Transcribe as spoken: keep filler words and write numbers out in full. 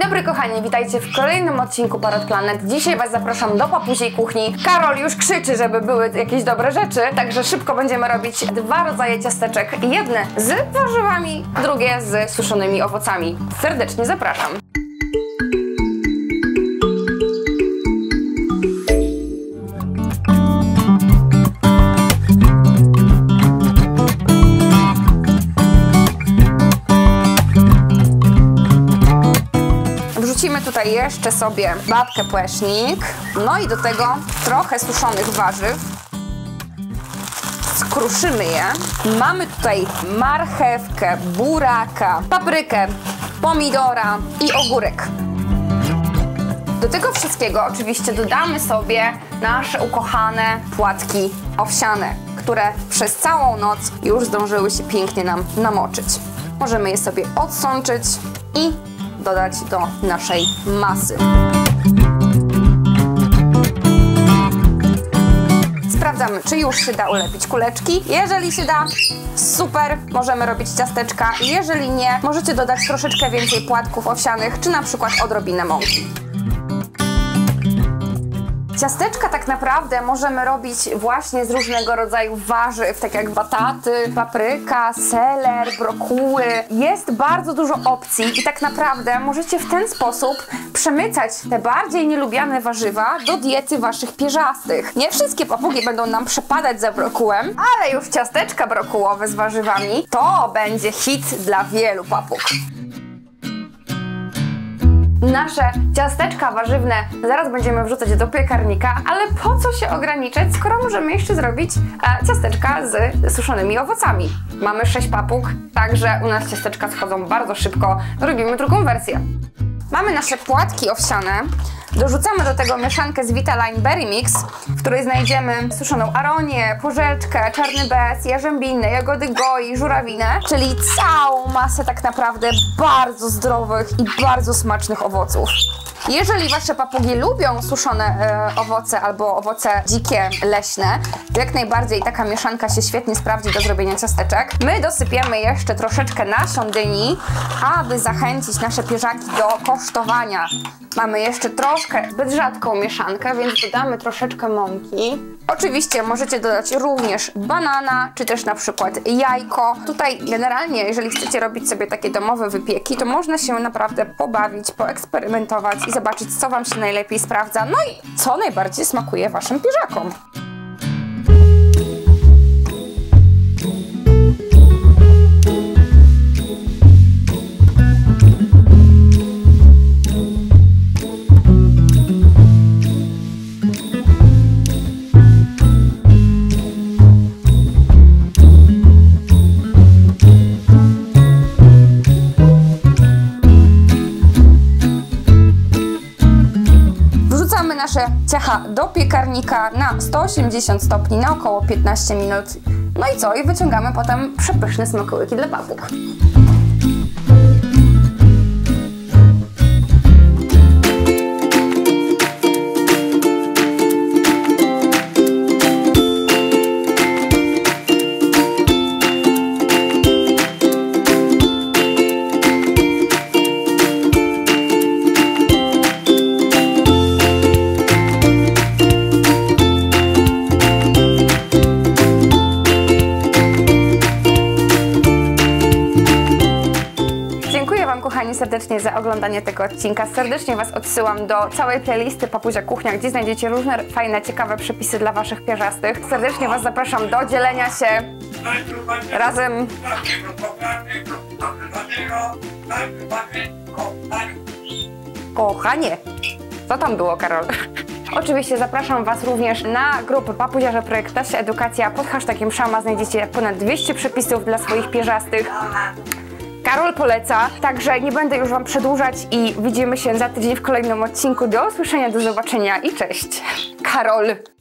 dobry kochani, witajcie w kolejnym odcinku Parrot Planet. Dzisiaj was zapraszam do papuziej kuchni. Karol już krzyczy, żeby były jakieś dobre rzeczy, także szybko będziemy robić dwa rodzaje ciasteczek. Jedne z warzywami, drugie z suszonymi owocami. Serdecznie zapraszam. Wrzucimy tutaj jeszcze sobie babkę płecznik, no i do tego trochę suszonych warzyw. Skruszymy je. Mamy tutaj marchewkę, buraka, paprykę, pomidora i ogórek. Do tego wszystkiego oczywiście dodamy sobie nasze ukochane płatki owsiane, które przez całą noc już zdążyły się pięknie nam namoczyć. Możemy je sobie odsączyć i dodać do naszej masy. Sprawdzamy, czy już się da ulepić kuleczki. Jeżeli się da, super, możemy robić ciasteczka. Jeżeli nie, możecie dodać troszeczkę więcej płatków owsianych, czy na przykład odrobinę mąki. Ciasteczka tak naprawdę możemy robić właśnie z różnego rodzaju warzyw, tak jak bataty, papryka, seler, brokuły. Jest bardzo dużo opcji i tak naprawdę możecie w ten sposób przemycać te bardziej nielubiane warzywa do diety waszych pierzastych. Nie wszystkie papugi będą nam przepadać za brokułem, ale już ciasteczka brokułowe z warzywami to będzie hit dla wielu papug. Nasze ciasteczka warzywne zaraz będziemy wrzucać do piekarnika, ale po co się ograniczać, skoro możemy jeszcze zrobić e, ciasteczka z suszonymi owocami. Mamy sześć papug, także u nas ciasteczka schodzą bardzo szybko. Robimy drugą wersję. Mamy nasze płatki owsiane. Dorzucamy do tego mieszankę z Vitaline Berry Mix, w której znajdziemy suszoną aronię, porzeczkę, czarny bez, jarzębinę, jagody goi, żurawinę, czyli całą masę tak naprawdę bardzo zdrowych i bardzo smacznych owoców. Jeżeli wasze papugi lubią suszone e, owoce albo owoce dzikie, leśne, to jak najbardziej taka mieszanka się świetnie sprawdzi do zrobienia ciasteczek. My dosypiemy jeszcze troszeczkę nasion dyni, aby zachęcić nasze pierzaki do kosztowania. Mamy jeszcze troszkę zbyt rzadką mieszankę, więc dodamy troszeczkę mąki. Oczywiście możecie dodać również banana, czy też na przykład jajko. Tutaj generalnie, jeżeli chcecie robić sobie takie domowe wypieki, to można się naprawdę pobawić, poeksperymentować i zobaczyć, co wam się najlepiej sprawdza, no i co najbardziej smakuje waszym pierzakom. Nasze ciacha do piekarnika na sto osiemdziesiąt stopni na około piętnaście minut. No i co? I wyciągamy potem przepyszne smakołyki dla papug. Kochani, serdecznie za oglądanie tego odcinka. Serdecznie was odsyłam do całej playlisty Papuzia Kuchnia, gdzie znajdziecie różne fajne, ciekawe przepisy dla waszych pierzastych. Serdecznie was zapraszam do dzielenia się razem. Kochanie, co tam było, Karol? Oczywiście zapraszam was również na grupę Papuziarze Projektacja Edukacja. Pod hashtagiem Szama znajdziecie ponad dwieście przepisów dla swoich pierzastych. Karol poleca, także nie będę już wam przedłużać i widzimy się za tydzień w kolejnym odcinku. Do usłyszenia, do zobaczenia i cześć! Karol!